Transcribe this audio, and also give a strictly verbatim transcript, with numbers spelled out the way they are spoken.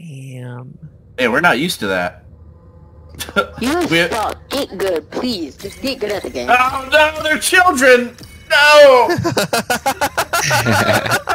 Damn. Hey, we're not used to that. You We- suck. Get good, please. Just get good at the game. Oh no, they're children! No!